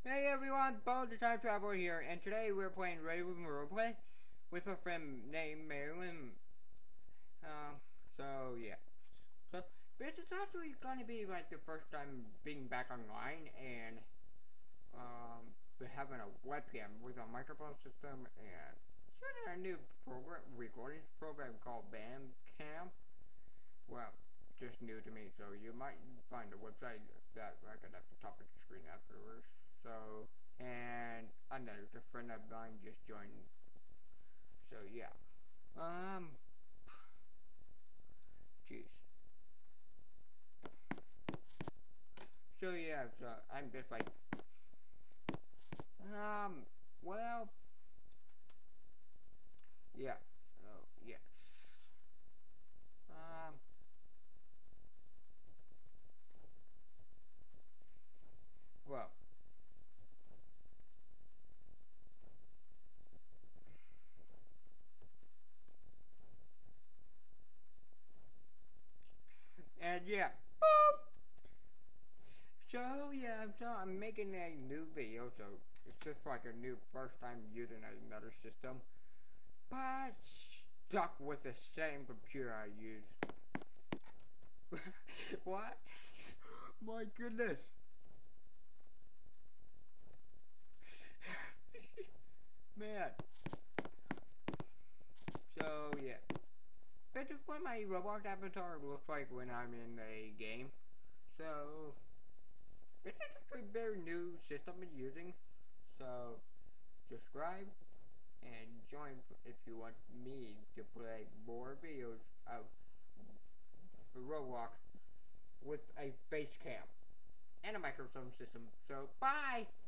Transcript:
Hey everyone, Bo the Time Traveler here, and today we're playing Ready Room Roleplay with a friend named Marilyn. So yeah. So, but it's actually gonna be like the first time being back online, and we're having a webcam with a microphone system, and using a new recording program called Bandcamp. Well, just new to me, so you might find a website that I got at the top of the screen afterwards. So, and another friend of mine just joined. So yeah, um, jeez. So yeah, so I'm just like, well, yeah. So yeah, um, well, and yeah. Boop! So yeah, so I'm making a new video, so it's just like a new first time using another system, but stuck with the same computer I use. What? My goodness. Man. So yeah. That's just what my Roblox avatar looks like when I'm in a game. So this is a very new system I'm using. So subscribe and join if you want me to play more videos of Roblox with a face cam and a microphone system. So bye!